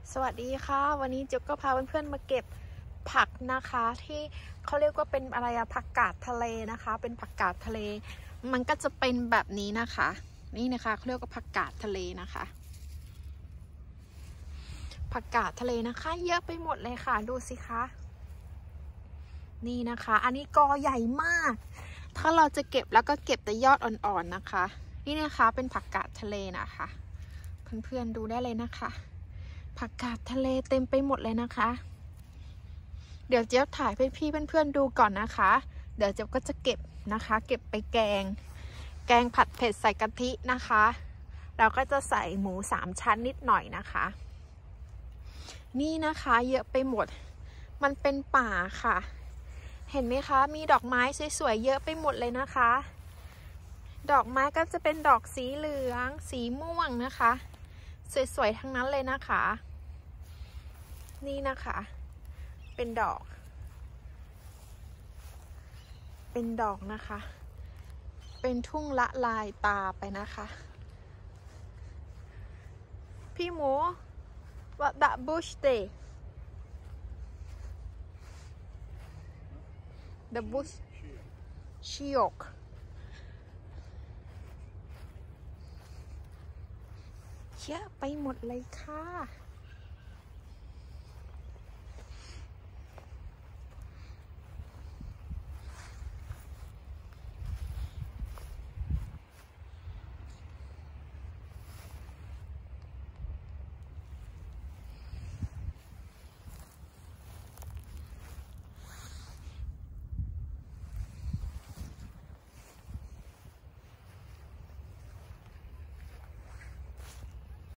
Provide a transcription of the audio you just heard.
สวัสดีค่ะวันนี้เจ๊ก็พาเพื่อนๆมาเก็บผักนะคะที่เขาเรียกว่าเป็นอะไรอะผักกาดทะเลนะคะเป็นผักกาดทะเลมันก็จะเป็นแบบนี้นะคะนี่นะคะเขาเรียกว่าผักกาดทะเลนะคะผักกาดทะเลนะคะเยอะไปหมดเลยค่ะดูสิคะนี่นะคะอันนี้กอใหญ่มากถ้าเราจะเก็บแล้วก็เก็บแต่ยอดอ่อนๆนะคะนี่นะคะเป็นผักกาดทะเลนะคะเพื่อนๆดูได้เลยนะคะผักกาดทะเลเต็มไปหมดเลยนะคะเดี๋ยวเจ๊ถ่ายให้พี่เพื่อนๆดูก่อนนะคะเดี๋ยวเจ๊ก็จะเก็บนะคะเก็บไปแกงผัดเผ็ดใส่กะทินะคะเราก็จะใส่หมู3 ชั้นนิดหน่อยนะคะนี่นะคะเยอะไปหมดมันเป็นป่าค่ะเห็นไหมคะมีดอกไม้สวยๆเยอะไปหมดเลยนะคะดอกไม้ก็จะเป็นดอกสีเหลืองสีม่วงนะคะสวยๆทั้งนั้นเลยนะคะนี่นะคะเป็นดอกนะคะเป็นทุ่งละลายตาไปนะคะพี่หมู what that bush day the bush ชิโยกเยอะไปหมดเลยค่ะ